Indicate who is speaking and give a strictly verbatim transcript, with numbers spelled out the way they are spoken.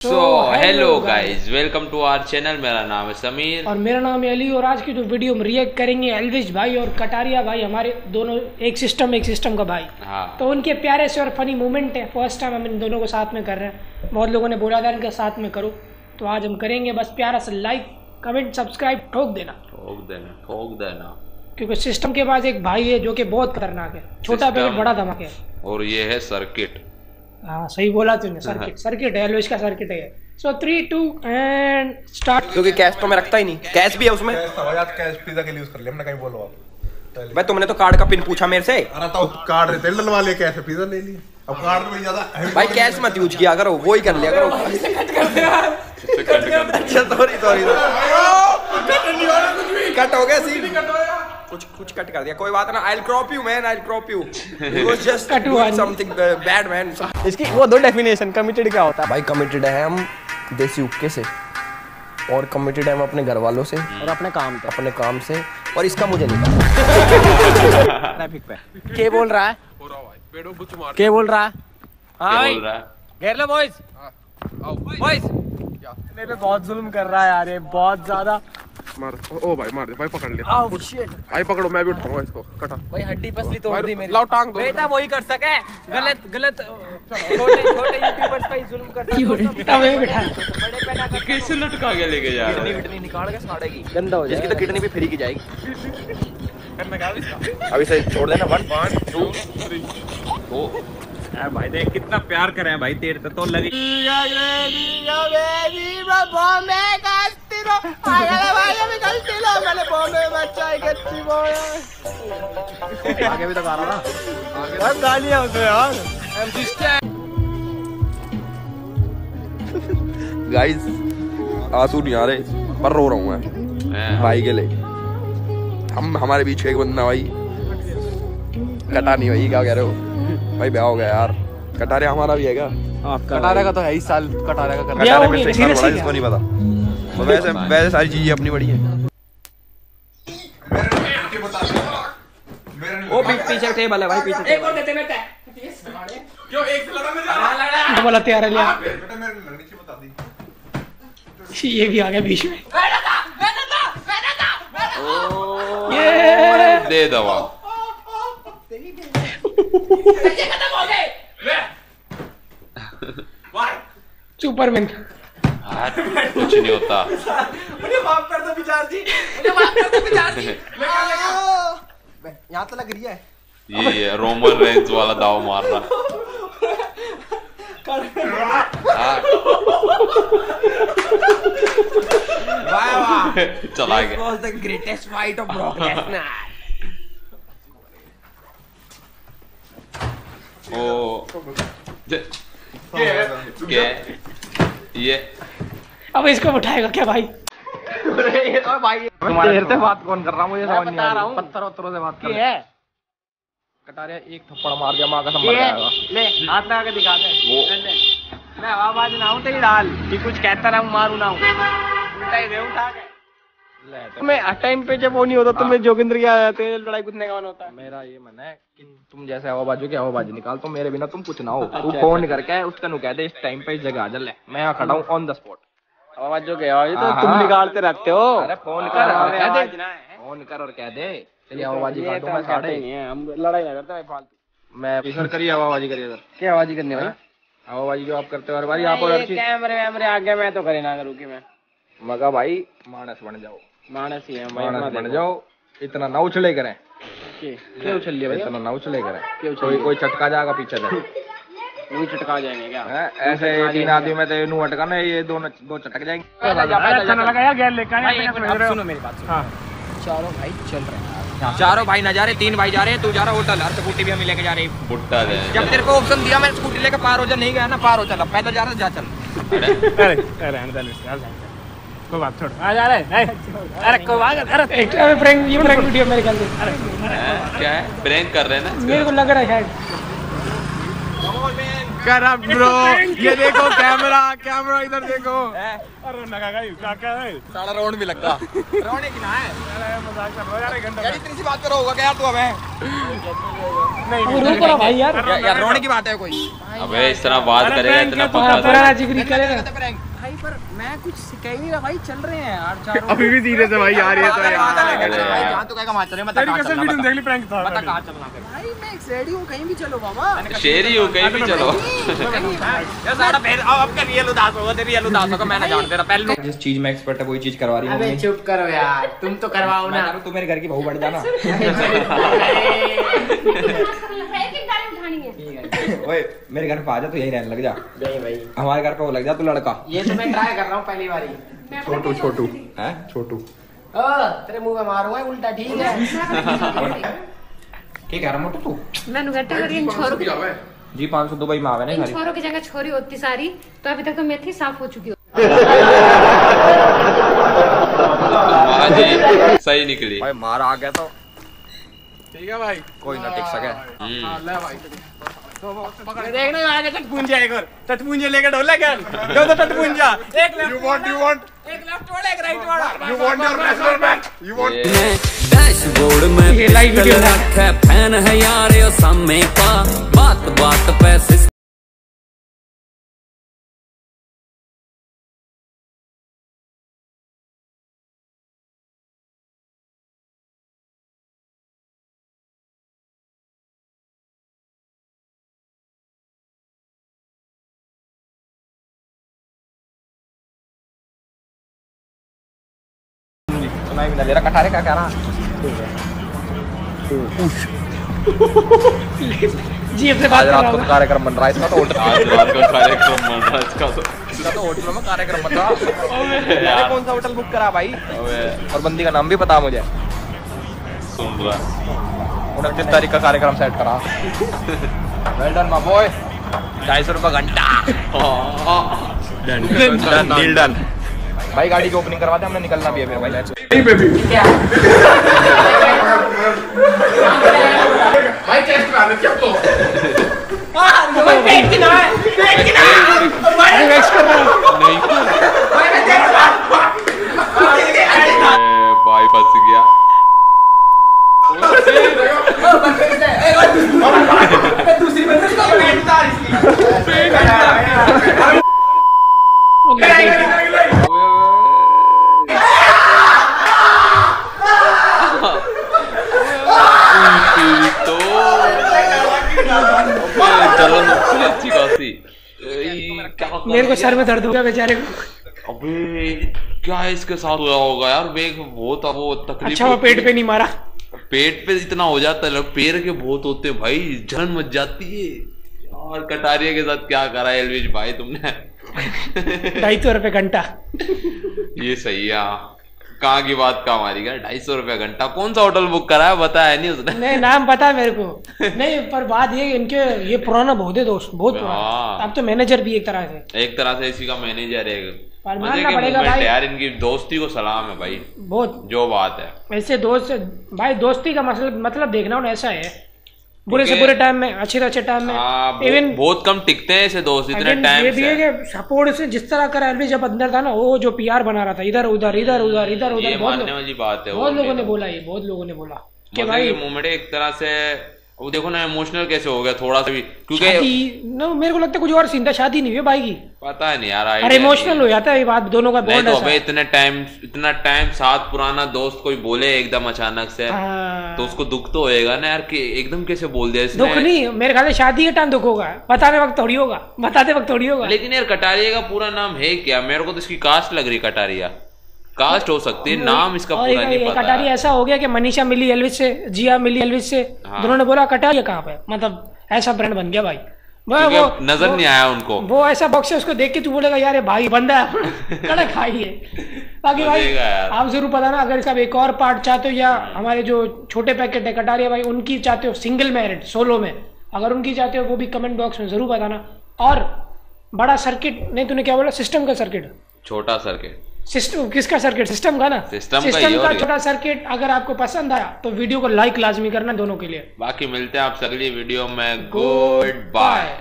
Speaker 1: So hello guys, welcome to our channel. मेरा नाम है समीर
Speaker 2: और मेरा नाम है अली। और आज की जो वीडियो में रिएक्ट करेंगे एल्विश भाई और कटारिया भाई, हमारे दोनों एक सिस्टम एक सिस्टम का भाई।
Speaker 1: हाँ।
Speaker 2: तो उनके प्यारे से और फनी मोमेंट है। फर्स्ट टाइम हम इन दोनों को साथ में कर रहे हैं। बहुत लोगों ने बोला था इनके साथ में करो, तो आज हम करेंगे। बस प्यारा सा लाइक कमेंट सब्सक्राइब ठोक देना
Speaker 1: ठोक देना ठोक देना
Speaker 2: क्योंकि सिस्टम के पास एक भाई है जो कि बहुत खतरनाक है। छोटा पैकेट बड़ा धमाके है।
Speaker 1: और ये है सर्किट।
Speaker 2: हाँ सही बोला तूने, सर्किट सर्किट है, एल्विश का सर्किट है। So three two and start.
Speaker 3: क्योंकि कैश तो मैं रखता ही नहीं, कैश भी है उसमें।
Speaker 4: कैश था भाई, आज कैश पिज्जा के लिए यूज कर लिया हमने। कहीं बोलो आप
Speaker 3: भाई, तुमने तो कार्ड का पिन पूछा मेरे से।
Speaker 4: अरे तो कार्ड रहते डलवा लिया, कैश पिज्जा ले लिया। अब कार्ड में ज्यादा
Speaker 3: भाई कैश मत यूज किया करो, वो ही कर लिया करो। अच्छा सॉरी सॉरी कट हो गया सीन, कुछ कुछ कट कर दिया, कोई बात ना। I will crop you man, I will crop you. It was just something bad man.
Speaker 5: इसकी वो दो डेफिनेशन, कमिटेड क्या होता है?
Speaker 3: भाई कमिटेड है हम देसी उपके से, और कमिटेड है हम अपने घर वालों से
Speaker 5: और अपने काम पे,
Speaker 3: अपने काम से। और इसका मुझे नहीं पता।
Speaker 5: ट्रैफिक पे क्या बोल रहा है? क्या बोल रहा है? हाँ
Speaker 1: बोल रहा है
Speaker 5: घेर लो बॉयज, बॉयज मेरे पे बहुत जुल्म कर रहा है यार, ये बहुत ज्यादा।
Speaker 4: मार ओ भाई, मार दे भाई, पकड़ लिया।
Speaker 5: ओह शिट
Speaker 4: भाई पकड़ो, मैं भी उठाऊंगा इसको। कटा
Speaker 5: भाई, हड्डी पसली तोड़ दी मेरी।
Speaker 4: लाओ टांग दो।
Speaker 5: बेटा वही कर सके, गलत गलत छोटे छोटे यूट्यूबर्स पे जुल्म करता है।
Speaker 2: अबे बेटा
Speaker 5: बड़े पैदा करके
Speaker 1: कैसे लटका के लेके जा रहा है?
Speaker 5: किडनी निकाल के साड़ेगी, गंदा हो
Speaker 3: इसकी
Speaker 5: जाएगा।
Speaker 3: तो किडनी भी फ्री की जाएगी।
Speaker 5: करना क्या इसका?
Speaker 3: अभी से छोड़ देना। वन वन टू
Speaker 1: ओ
Speaker 6: यार भाई देख कितना प्यार करे हैं भाई तेरे तो लगी।
Speaker 5: आगे भी तो गा रहा ना, आगे गालियां उसे यार।
Speaker 3: गाइस आंसू नहीं आ रहे, पर रो रहा हूँ मैं भाई के लिए। हम हमारे बीच एक बंदा भाई कटा नहीं भाई, क्या कह रहे हो भाई? ब्याह हो गया यार। कटारिया हमारा भी है क्या?
Speaker 5: कटारे का तो है इस साल, कटारे का करना।
Speaker 3: कटारे में से एक साल बड़ा है, इसको नहीं पता। तो वैसे वैसे सारी चीजें अपनी बड़ी है। वो पीछे टेबल है भाई, पीछे टेबल।
Speaker 4: क्यों एक से लड़ा मेरे?
Speaker 2: बोला तैयार है लिया।
Speaker 4: बेटा मेरे लगनी चाहिए, बता दी।
Speaker 2: ये भी आ गया बीच में।
Speaker 1: ये दे दवा।
Speaker 2: सुपरमैन
Speaker 1: हाँ, कुछ नहीं होता।
Speaker 3: मुझे माफ कर दो बिचार जी, मुझे माफ कर दो बिचार जी। यहाँ तो लग रही है
Speaker 1: ये रोमन रेंज वाला दाव मार रहा।
Speaker 3: वाह वाह,
Speaker 1: चला गया।
Speaker 3: This was the greatest fight of Brock Lesnar.
Speaker 1: ओ क्या ये
Speaker 2: अब इसको उठाएगा क्या भाई?
Speaker 5: तुम्हारे से बात कौन कर रहा? मुझे समझ नहीं आ रहा। पत्थर वत्थरों से बात कर
Speaker 2: है।
Speaker 5: कटारिया एक थप्पड़ मार दिया, माँ का समझ जाएगा। ले हाथ लगा के दिखा दे।
Speaker 1: वो
Speaker 5: मैं आवाज ना हूँ तेरी डाल कि कुछ कहता ना हूँ, मारू ना हूँ, उल्टा ही दे उठा के। तुम्हें टाइम पे जब वो नहीं होता, तुम्हें जोगिंद्र क्या तेरे लड़ाई कूदने का मन होता है। मेरा ये मन है कि तुम जैसे हवाबाजू की हवाबाजी निकाल, तो मेरे बिना तुम कुछ ना हो। तू फोन करके उसका नु कह दे इस टाइम पे इस जगह आ जा, ले मैं यहाँ खड़ा हूँ ऑन द स्पॉट। हवाबाजू के आवाज तो तुम निकालते रहते हो। अरे फोन कर और कह दे, फोन कर और कह दे तेरी हवाबाजी कर दूं मैं साढ़े। हम लड़ाई ना करते भाई फालतू। मैं इधर करिए हवाबाजी करिए इधर। क्या हवाबाजी करनी भाई? हवाबाजी जो आप करते हो हर बार आप। और कैमरे वैमरे आ गया, मैं तो करे ना करूँ कि मैं मगा भाई मानस बन जाओ। मानस ही है, मानस बन जाओ। इतना ना उछले करें। क्यों उछल लिया भाई? इतना ना उछले करें, कोई कोई चटका जाएगा पीछे से। वही चटका जाएंगे क्या? ऐसे तीन आदमी में तो नू अटका ना, ये दोनों दो चटक जाएंगे। अच्छा ना लगा यार, गैर लेकर सुनो मेरी बात। हाँ चारों भाई चल रहे हैं, चारों भाई ना जा रहे, तीन भाई जा रहे हैं। तू जा रहा होटल, हर स्कूटी भी हम लेके जा रहे हैं।
Speaker 1: बुट्टा दे।
Speaker 3: जब तेरे को ऑप्शन दिया, मैं स्कूटी लेके पार हो जा, नहीं गया ना पार हो, चल पैदल जा रहा जा चल।
Speaker 5: अरे अरे कोई बात छोड़, आ जा रहे। अरे कोई बात, अरे
Speaker 2: एक प्रैंक, ये प्रैंक वीडियो मेरे ख्याल से।
Speaker 1: क्या है? प्रैंक कर रहे हैं ना?
Speaker 2: मेरे को लग रहा है शायद।
Speaker 5: कर ब्रो, ये देखो कैमरा, कैमरा इधर देखो।
Speaker 3: सारा राउंड भी लगता।
Speaker 5: रोने की ना है,
Speaker 3: मजाक कर रहा यार, एक घंटा यार इतनी सी बात करो होगा क्या यार तू हमें?
Speaker 2: नहीं रुको ना भाई यार,
Speaker 3: यार रोने की बात है कोई?
Speaker 1: अबे इस तरह बात करेगा इतना पक्का
Speaker 2: पुराना जिक्र करेगा
Speaker 5: भाई, पर मैं कुछ कह नहीं रहा भाई, चल रहे हैं यार चारों।
Speaker 3: अभी भी सीरियस है भाई यार, ये तो यार
Speaker 5: जहाँ तो कहेगा वहाँ चले, मत कहाँ चलना, बता देख ली प्रैंक था, बता कहाँ चलना फिर। भाई मैं एक शेरी हूँ, कहीं भी चलो बाबा,
Speaker 1: शेरी हूँ कहीं भी चलो।
Speaker 5: यार सारा फिर अब कर रियल उदास होगा, तेरी रियल उदास होगा, मैं ना जान तेरा पहले। जिस चीज में एक्सपर्ट है वही चीज करवा रही है।
Speaker 7: अबे चुप करो यार, तुम तो करवाओ ना।
Speaker 5: तू मेरे घर की बहू बन जाना। ओए मेरे घर पे आ जा, तू यही रहने लग जा।
Speaker 7: नहीं भाई,
Speaker 5: हमारे घर पे वो लग जा, तू लड़का।
Speaker 7: ये तो मैं ट्राई कर रहा हूँ पहली बारी।
Speaker 3: छोटू छोटू
Speaker 5: है
Speaker 3: छोटू
Speaker 7: ओ तेरे मुंह में मारूंगा उल्टा, ठीक है?
Speaker 5: ठीक है मोटू तू।
Speaker 8: मैं नुगट्टे करी इन छोरों की
Speaker 5: जी पाँच सौ दुबई में आवे
Speaker 8: इन
Speaker 5: ना
Speaker 8: छोरों की जगह छोरी होती सारी, तो अभी तक तो मेथी साफ हो चुकी हो।
Speaker 1: हाँ जी, सही निकली।
Speaker 3: भाई मार आ गया तो
Speaker 5: ठीक है भाई,
Speaker 3: कोई ना टिक सके।
Speaker 5: देखना आगे टटपुंजा, एक और टटपुंजा लेके ढोले कर दो, तो टटपुंजा एक left,
Speaker 3: you want you want
Speaker 5: एक लेफ्ट वाला, एक राइट वाला।
Speaker 3: You want your national bank, you want
Speaker 9: dashboard में
Speaker 2: ये लाइव वीडियो
Speaker 9: रखा फैन है यार यो सामे का, बात बात पैसे
Speaker 5: सुनाई भी ना दे रहा, कटारे का क्या रहा।
Speaker 2: जी अपने बात
Speaker 3: आज
Speaker 2: कर
Speaker 3: रात
Speaker 2: रहा
Speaker 3: को
Speaker 2: हूँ।
Speaker 3: कार्यक्रम बन रहा है इसका तो होटल
Speaker 1: आज रात को कार्यक्रम बन रहा है इसका तो।
Speaker 3: इसका तो होटल में कार्यक्रम बन रहा है। मैंने कौन सा होटल बुक करा भाई? और बंदी का नाम भी पता मुझे।
Speaker 1: सुन रहा
Speaker 3: उनतीस तारीख का कार्यक्रम सेट करा। Well done my boy. ढाई सौ रुपये घंटा। Done deal done. भाई गाड़ी की ओपनिंग करवाते, हमने निकलना भी है फिर भाई।
Speaker 4: भाई टेस्ट करा दे क्या तो
Speaker 5: भाई पेट की ना है, पेट की ना है।
Speaker 2: अरे वेक्स कर रहा हूँ।
Speaker 1: नहीं भाई फंस गया।
Speaker 5: दूसरी बंदे का पेट था इसकी।
Speaker 1: तो चलन अच्छी खासी।
Speaker 2: मेरे को सर में दर्द हो गया बेचारे को।
Speaker 1: अबे क्या इसके साथ हुआ होगा यार? वेग बहुत अब वो तकलीफ।
Speaker 2: अच्छा वो पेट पे नहीं मारा।
Speaker 1: पेट पे इतना हो जाता है, पैर के बहुत होते हैं भाई, जलन मच जाती है। और कटारिया के साथ क्या करा है एलविश भाई तुमने?
Speaker 2: ढाई सौ रुपये घंटा।
Speaker 1: ये सही है। कहाँ की बात कहाँ हमारी क्या? ढाई सौ रुपया घंटा। कौन सा होटल बुक करा है बताया नहीं उसने?
Speaker 2: नहीं नाम पता है मेरे को। नहीं पर बात ये इनके ये पुराना बहुत है दोस्त, बहुत पुराना। अब तो मैनेजर भी एक तरह से
Speaker 1: एक तरह से इसी का मैनेजर है।
Speaker 2: पर
Speaker 1: मजे
Speaker 2: मानना
Speaker 1: के
Speaker 2: पड़ेगा
Speaker 1: मोमेंट
Speaker 2: भाई।
Speaker 1: है यार, इनकी दोस्ती को सलाम है भाई।
Speaker 2: बहुत
Speaker 1: जो बात है
Speaker 2: ऐसे दोस्त भाई, दोस्ती का मतलब मतलब देखना हो ऐसा है, बुरे से
Speaker 1: क्योंकि-
Speaker 2: बुरे टाइम में, अच्छे से अच्छे टाइम में।
Speaker 1: हाँ, बहु-
Speaker 2: इवन
Speaker 1: बहुत कम टिकते हैं ऐसे दोस्त इतने
Speaker 2: अगेन
Speaker 1: टाइम
Speaker 2: ये भी है
Speaker 1: से।
Speaker 2: कि सपोर्ट से जिस तरह का एलवी जब अंदर था ना, वो जो पीआर बना रहा था इधर उधर इधर उधर इधर
Speaker 1: ये
Speaker 2: उधर, बहुत
Speaker 1: मानने
Speaker 2: लोग-
Speaker 1: वाली बात है।
Speaker 2: बहुत
Speaker 1: वो
Speaker 2: लोगों ने
Speaker 1: भी।
Speaker 2: बोला, ये बहुत लोगों ने बोला कि
Speaker 1: मजे
Speaker 2: भाई
Speaker 1: के मोमेंट है एक तरह से। वो देखो ना इमोशनल कैसे हो गया थोड़ा सा भी, क्योंकि
Speaker 2: शादी न, मेरे को लगता है कुछ और सीन था, शादी नहीं हुई है भाई की।
Speaker 1: पता है नहीं यार।
Speaker 2: अरे
Speaker 1: idea
Speaker 2: इमोशनल
Speaker 1: नहीं
Speaker 2: हो
Speaker 1: है।
Speaker 2: जाता है ये बात, दोनों का
Speaker 1: नहीं
Speaker 2: बॉन्ड
Speaker 1: तो
Speaker 2: ऐसा
Speaker 1: अबे
Speaker 2: है।
Speaker 1: इतने टाइम इतना टाइम साथ पुराना दोस्त कोई बोले एकदम अचानक से,
Speaker 2: हाँ।
Speaker 1: तो उसको दुख तो होएगा ना यार कि एकदम कैसे बोल दिया
Speaker 2: दुख
Speaker 1: इसने।
Speaker 2: नहीं, मेरे ख्याल से शादी के टाइम दुख होगा, बताने वक्त थोड़ी होगा, बताते वक्त थोड़ी होगा।
Speaker 1: लेकिन यार कटारिया का पूरा नाम है क्या? मेरे को तो इसकी कास्ट लग रही कटारिया। कास्ट हो सकती है, नाम इसका
Speaker 2: और
Speaker 1: पूरा
Speaker 2: एक-
Speaker 1: नहीं
Speaker 2: एक
Speaker 1: पता
Speaker 2: कटारिया
Speaker 1: है।
Speaker 2: ऐसा हो गया कि मनीषा मिली एल्विस से, जिया मिली एल्विस से,
Speaker 1: हाँ।
Speaker 2: दोनों ने बोला कटारिया कहाँ पे, मतलब ऐसा ब्रांड बन गया भाई। वो
Speaker 1: क्योंकि
Speaker 2: वो-
Speaker 1: अब नजर
Speaker 2: वो-
Speaker 1: नहीं आया उनको।
Speaker 2: वो ऐसा बॉक्स है, उसको देख के तू बोलेगा यार ये भाई बंदा है कड़क खाई है। बाकी भाई
Speaker 1: बनेगा यार।
Speaker 2: आप जरूर बताना अगर इसका एक और पार्ट चाहते हो, या हमारे जो छोटे पैकेट है कटारिया भाई उनकी चाहते हो, सिंगल मैरिट सोलो में अगर उनकी चाहते हो, वो भी कमेंट बॉक्स में जरूर बताना। और बड़ा सर्किट नहीं, तूने क्या बोला? सिस्टम का सर्किट,
Speaker 1: छोटा सर्किट।
Speaker 2: सिस्टम किसका सर्किट? सिस्टम का ना,
Speaker 1: सिस्टम का ही
Speaker 2: सिस्टम
Speaker 1: और
Speaker 2: का
Speaker 1: क्या।
Speaker 2: छोटा सर्किट अगर आपको पसंद आया तो वीडियो को लाइक लाजमी करना दोनों के लिए।
Speaker 1: बाकी मिलते हैं आप अगली वीडियो में। Good bye.